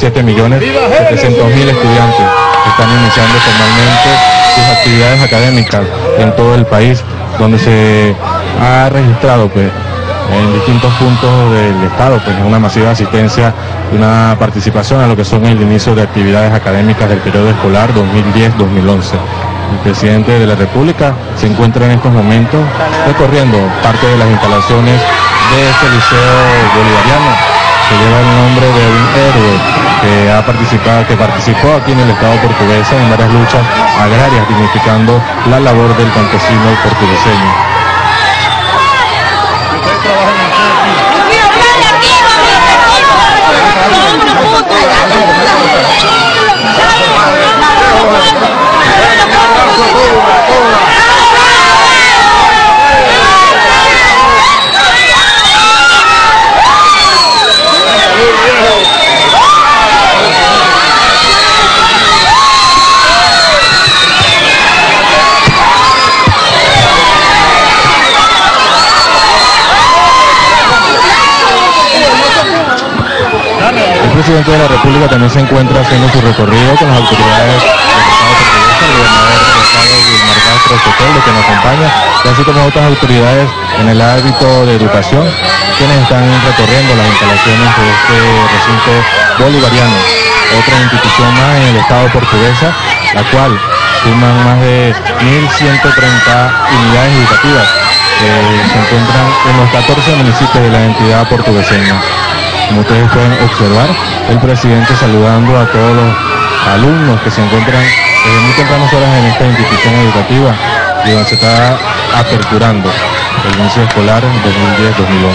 7.700.000 estudiantes están iniciando formalmente sus actividades académicas en todo el país, donde se ha registrado en distintos puntos del estado una masiva asistencia y una participación a lo que son el inicio de actividades académicas del periodo escolar 2010-2011. El presidente de la República se encuentra en estos momentos recorriendo parte de las instalaciones de este liceo bolivariano, que lleva el nombre de un héroe que participó aquí en el Estado portugués en varias luchas agrarias, dignificando la labor del campesino portugueseño. El presidente de la República también se encuentra haciendo su recorrido con las autoridades del Estado portugués, el gobernador del Estado, Wilmar Castro Sotelo, que nos acompaña, y así como otras autoridades en el ámbito de educación, quienes están recorriendo las instalaciones de este recinto bolivariano, otra institución más en el Estado portuguesa, la cual suman más de 1.130 unidades educativas que se encuentran en los 14 municipios de la entidad portugueseña. Como ustedes pueden observar, el presidente saludando a todos los alumnos que se encuentran desde muy tempranas horas en esta institución educativa, y donde se está aperturando el inicio escolar 2010-2011.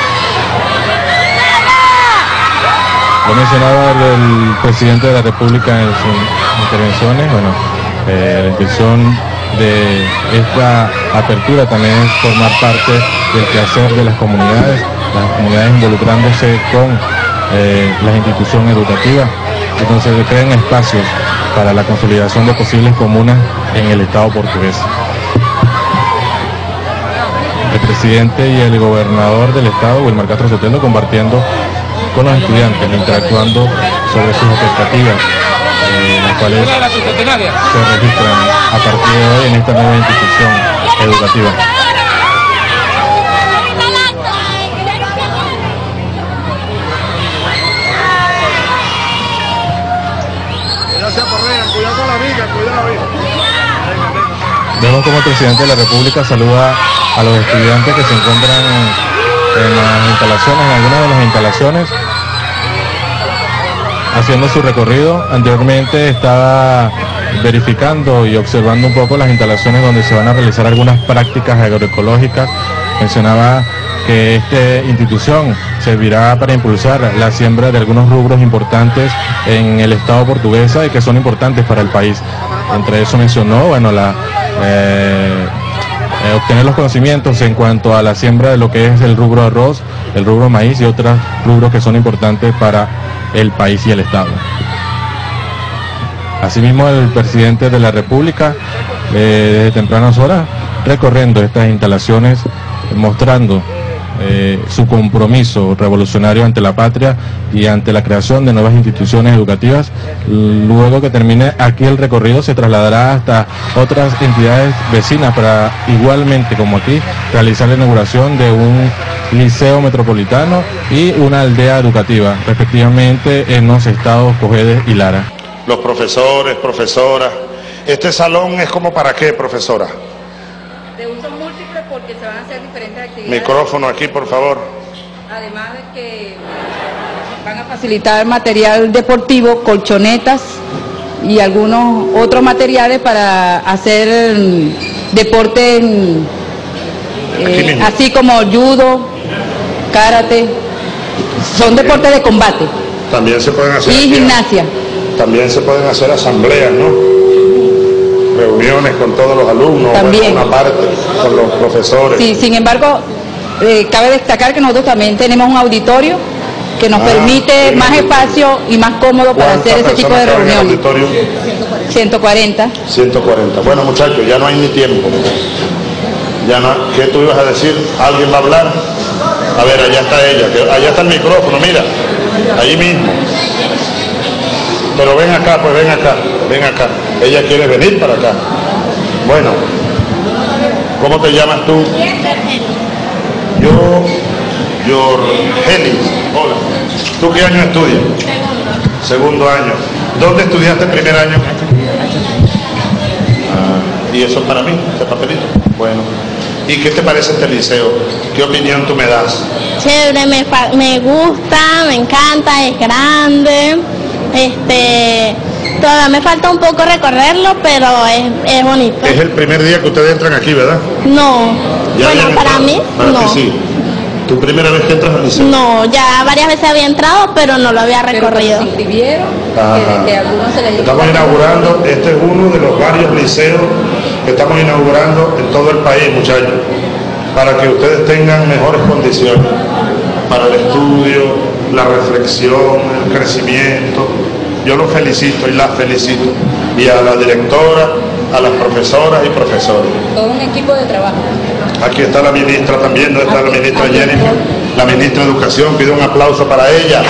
Lo mencionaba el presidente de la República en sus intervenciones. La intención de esta apertura también es formar parte del quehacer de las comunidades involucrándose con las instituciones educativas, entonces se creen espacios para la consolidación de posibles comunas en el Estado portugués. El presidente y el gobernador del Estado, Wilmar Castro Sotelo, compartiendo con los estudiantes, interactuando sobre sus expectativas, las cuales se registran a partir de hoy en esta nueva institución educativa. Vemos como el presidente de la República saluda a los estudiantes que se encuentran en las instalaciones, en algunas de las instalaciones, haciendo su recorrido. Anteriormente estaba verificando y observando un poco las instalaciones donde se van a realizar algunas prácticas agroecológicas. Mencionaba que esta institución servirá para impulsar la siembra de algunos rubros importantes en el Estado portugués y que son importantes para el país. Entre eso mencionó, obtener los conocimientos en cuanto a la siembra de lo que es el rubro arroz, el rubro maíz y otros rubros que son importantes para el país y el Estado. Asimismo, el presidente de la República, desde tempranas horas, recorriendo estas instalaciones, mostrando su compromiso revolucionario ante la patria y ante la creación de nuevas instituciones educativas. Luego que termine aquí el recorrido, se trasladará hasta otras entidades vecinas para, igualmente como aquí, realizar la inauguración de un liceo metropolitano y una aldea educativa, respectivamente en los estados Cojedes y Lara. Los profesores, profesoras, ¿este salón es como para qué, profesora? De uso múltiple, porque se van a hacer diferentes actividades. Micrófono aquí, por favor. Además de que van a facilitar material deportivo, colchonetas y algunos otros materiales para hacer deporte, así como judo, karate, son deportes de combate. También se pueden hacer. Y gimnasia. También se pueden hacer asambleas, ¿no? Reuniones con todos los alumnos, también. Una parte con los profesores. Sí, sin embargo, cabe destacar que nosotros también tenemos un auditorio que nos permite más espacio y más cómodo para hacer ese tipo de reuniones. 140. 140. Bueno, muchachos, ya no hay ni tiempo. Ya no. ¿Qué tú ibas a decir? ¿Alguien va a hablar? A ver, allá está ella, allá está el micrófono, mira, ahí mismo. Pero ven acá, pues ven acá, ven acá. Ella quiere venir para acá. Bueno, ¿cómo te llamas tú? Yorgelis. Hola. ¿Tú qué año estudias? Segundo año. ¿Dónde estudiaste el primer año? ¿Y eso es para mí, este papelito? Bueno. ¿Y qué te parece este liceo? ¿Qué opinión tú me das? Chévere, me gusta, me encanta, es grande. Todavía me falta un poco recorrerlo, pero es bonito. Es el primer día que ustedes entran aquí, ¿verdad? No. Bueno, para mí, para no. Ti sí. ¿Tu primera vez que entras al liceo? No, ya varias veces había entrado, pero no lo había recorrido. ¿Se inscribieron? Que algunos se les estamos inaugurando, este es uno de los varios liceos que estamos inaugurando en todo el país, muchachos, para que ustedes tengan mejores condiciones para el estudio, la reflexión, el crecimiento. Yo los felicito y las felicito, y a la directora, a las profesoras y profesores. Todo un equipo de trabajo. Aquí está la ministra también, ¿no está la ministra Jennifer? La ministra de Educación, pido un aplauso para ella.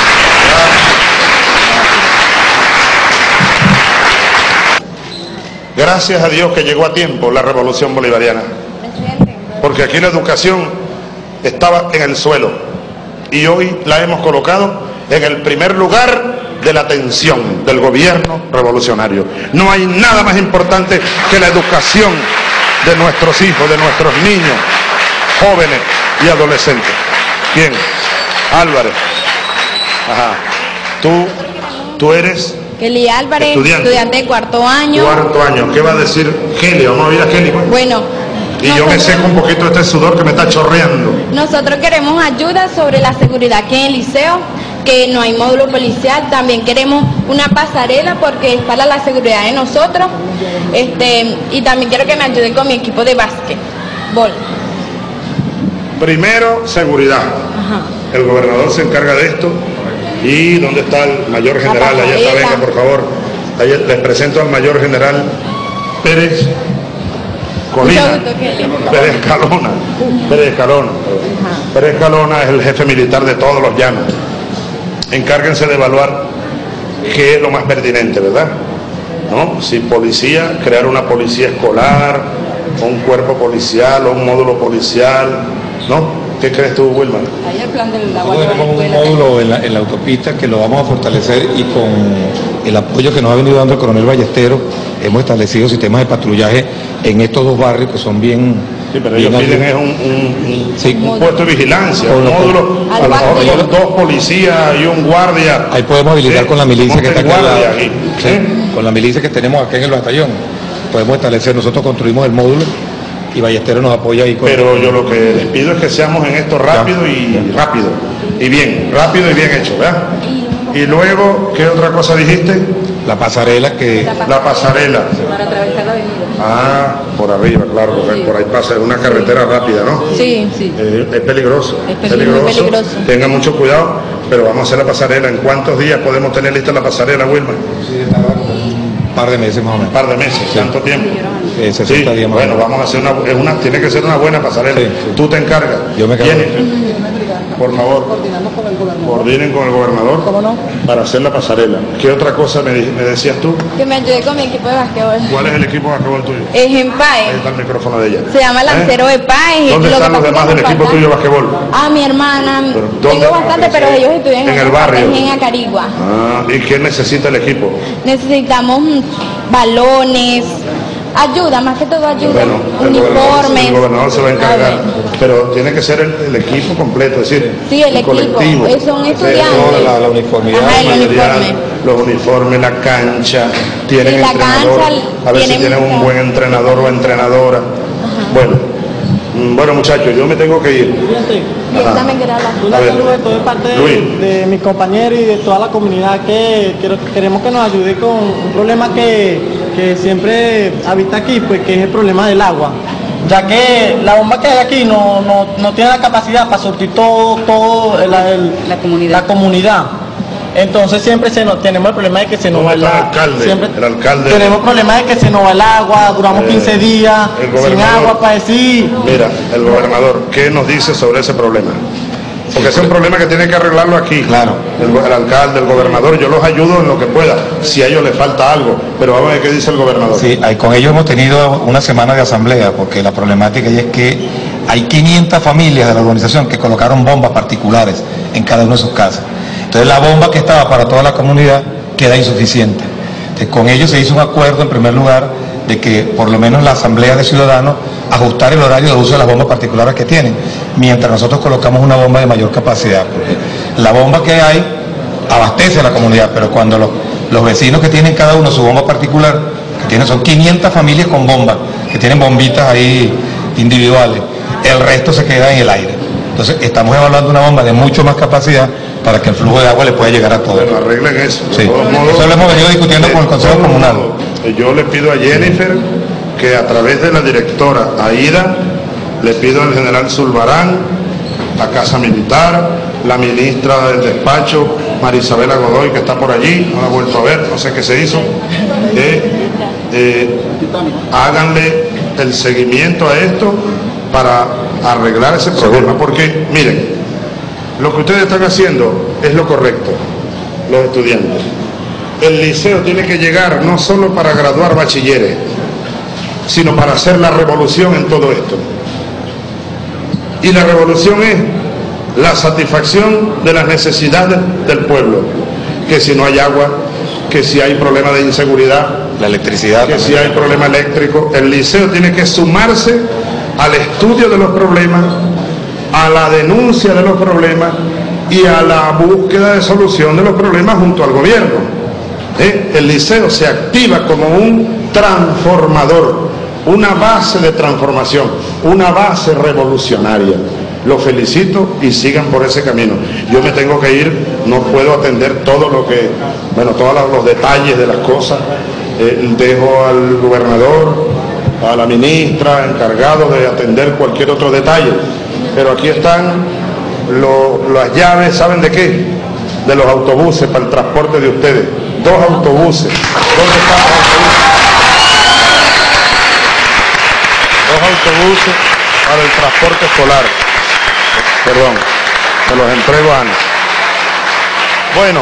Gracias a Dios que llegó a tiempo la revolución bolivariana, porque aquí la educación estaba en el suelo y hoy la hemos colocado en el primer lugar de la atención del gobierno revolucionario. No hay nada más importante que la educación de nuestros hijos, de nuestros niños, jóvenes y adolescentes. Bien, Álvarez. Ajá. Tú eres Kelly Álvarez, estudiante de cuarto año. Cuarto año. ¿Qué va a decir Kelly? Vamos a oír a Kelly. Bueno. Y yo me seco un poquito este sudor que me está chorreando. Nosotros queremos ayuda sobre la seguridad aquí en el liceo, que no hay módulo policial. También queremos una pasarela porque es para la seguridad de nosotros. Y también quiero que me ayuden con mi equipo de básquetbol. Primero, seguridad. Ajá. El gobernador se encarga de esto. ¿Y dónde está el mayor general? Allá está, venga, por favor. Allá les presento al mayor general Pérez Colina. Pérez Escalona. Pérez Escalona. Pérez Escalona es el jefe militar de todos los llanos. Encárguense de evaluar qué es lo más pertinente, ¿verdad? ¿No? Si policía, crear una policía escolar, o un cuerpo policial, o un módulo policial, ¿no? ¿Qué crees tú, Wilmar? Ahí el plan del agua. Tenemos un módulo en la autopista que lo vamos a fortalecer, y con el apoyo que nos ha venido dando el coronel Ballesteros hemos establecido sistemas de patrullaje en estos dos barrios que son bien... Sí, pero ellos piden es un puesto de vigilancia, un módulo, a lo mejor dos policías y un guardia. Ahí podemos habilitar, sí, con la milicia que está acá. Aquí. Sí, con la milicia que tenemos acá en el batallón. Podemos establecer, nosotros construimos el módulo y Ballesteros nos apoya ahí con... Pero yo lo que les pido es que seamos en esto rápido y bien hecho, ¿verdad? Y luego, ¿qué otra cosa dijiste? La pasarela que... La pasarela. Para atravesar la avenida. Ah, por arriba, claro, porque sí, por ahí pasa, es una carretera rápida, ¿no? Sí, sí. Es peligroso. Es peligroso. Tengan mucho cuidado, pero vamos a hacer la pasarela. ¿En cuántos días podemos tener lista la pasarela, Wilma? Sí, un par de meses más o menos. Un par de meses, sí. ¿Tanto tiempo? 60 días más. Bueno, vamos a hacer tiene que ser una buena pasarela. Sí, sí. Tú te encargas. Yo me encargo. Por favor, coordinen con el gobernador. ¿Cómo no? Para hacer la pasarela. ¿Qué otra cosa me decías tú? Que me ayude con mi equipo de básquetbol. ¿Cuál es el equipo de básquetbol tuyo? Es en PAE. Ahí está el micrófono de ella. Se llama Lancero de PAE. ¿Dónde están los demás del equipo tuyo de básquetbol? Ah, mi hermana. Tengo bastante, pero ellos estudian en el barrio. En Acarigua. Ah, ¿y qué necesita el equipo? Necesitamos balones, ayuda, más que todo ayuda, bueno, uniformes. El gobernador se va a encargar, pero tiene que ser el equipo completo, es decir, sí, el equipo, colectivo. Son estudiantes. La uniformidad, ajá, el uniforme. Los uniformes, la cancha, tienen la entrenador, cancha, a ver si tienen un buen entrenador o entrenadora. Ajá. Bueno muchachos, yo me tengo que ir. Yo también quiero hablar. Un saludo de toda parte de mis compañeros y de toda la comunidad que queremos que nos ayude con un problema que siempre habita aquí, pues que es el problema del agua, ya que la bomba que hay aquí no tiene la capacidad para surtir todo la comunidad. Entonces siempre tenemos el problema de que se nos va el agua. El alcalde. Tenemos problemas de que se nos va el agua, duramos 15 días sin agua para decir. Mira, el gobernador, ¿qué nos dice sobre ese problema? Porque ese es un problema que tiene que arreglarlo aquí. Claro. El alcalde, el gobernador, yo los ayudo en lo que pueda, si a ellos les falta algo, pero vamos a ver qué dice el gobernador. Sí, con ellos hemos tenido una semana de asamblea, porque la problemática es que hay 500 familias de la urbanización que colocaron bombas particulares en cada una de sus casas. Entonces la bomba que estaba para toda la comunidad queda insuficiente. Entonces, con ellos se hizo un acuerdo, en primer lugar, de que por lo menos la asamblea de ciudadanos ajustar el horario de uso de las bombas particulares que tienen, mientras nosotros colocamos una bomba de mayor capacidad, porque la bomba que hay abastece a la comunidad, pero cuando los vecinos que tienen cada uno su bomba particular, que tienen, son 500 familias con bombas, que tienen bombitas ahí individuales, el resto se queda en el aire. Entonces estamos evaluando una bomba de mucho más capacidad para que el flujo de agua le pueda llegar a todos. Bueno, arreglen eso. Sí. Eso lo hemos venido discutiendo con el Consejo Comunal. Yo le pido a Jennifer que a través de la directora Aida, le pido al general Zulbarán, la Casa Militar, la ministra del despacho, Marisabela Godoy, que está por allí, no la he vuelto a ver, no sé qué se hizo, háganle el seguimiento a esto para arreglar ese problema, porque miren, lo que ustedes están haciendo es lo correcto, los estudiantes. El liceo tiene que llegar no solo para graduar bachilleres, sino para hacer la revolución en todo esto. Y la revolución es la satisfacción de las necesidades del pueblo, que si no hay agua, que si hay problema de inseguridad, la electricidad, que si hay problema eléctrico, el liceo tiene que sumarse al estudio de los problemas, a la denuncia de los problemas y a la búsqueda de solución de los problemas junto al gobierno. El liceo se activa como un transformador, una base de transformación, una base revolucionaria. Los felicito y sigan por ese camino. Yo me tengo que ir, no puedo atender todo lo que, bueno, todos los detalles de las cosas. Dejo al gobernador, a la ministra, encargado de atender cualquier otro detalle. Pero aquí están las llaves, ¿saben de qué? De los autobuses para el transporte de ustedes. 2 autobuses. ¿Dónde están los autobuses? 2 autobuses para el transporte escolar. Perdón, se los entrego a Ana. Bueno,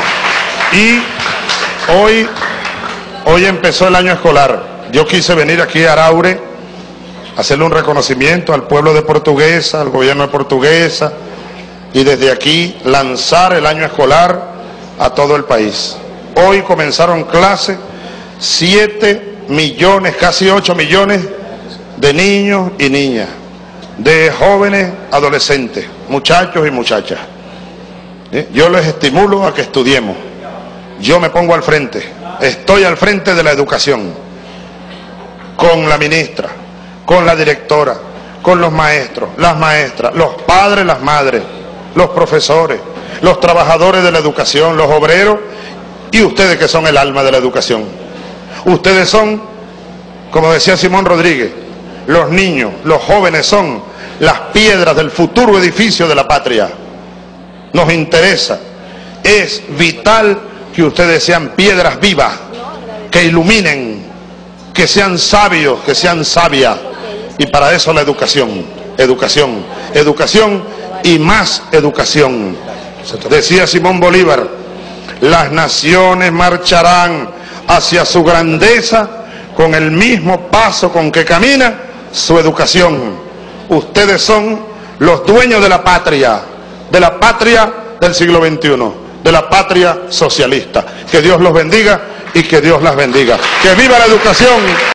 y hoy empezó el año escolar. Yo quise venir aquí a Araure, hacerle un reconocimiento al pueblo de Portuguesa, al gobierno de Portuguesa, y desde aquí lanzar el año escolar a todo el país. Hoy comenzaron clases 7 millones, casi 8 millones de niños y niñas, de jóvenes, adolescentes, muchachos y muchachas. Yo les estimulo a que estudiemos. Yo me pongo al frente, estoy al frente de la educación, con la ministra, con la directora, con los maestros, las maestras, los padres, las madres, los profesores, los trabajadores de la educación, los obreros y ustedes que son el alma de la educación. Ustedes son, como decía Simón Rodríguez, los niños, los jóvenes son las piedras del futuro edificio de la patria. Nos interesa, es vital que ustedes sean piedras vivas, que iluminen, que sean sabios, que sean sabias. Y para eso la educación, educación, educación y más educación. Decía Simón Bolívar, las naciones marcharán hacia su grandeza con el mismo paso con que camina su educación. Ustedes son los dueños de la patria del siglo XXI, de la patria socialista. Que Dios los bendiga y que Dios las bendiga. ¡Que viva la educación!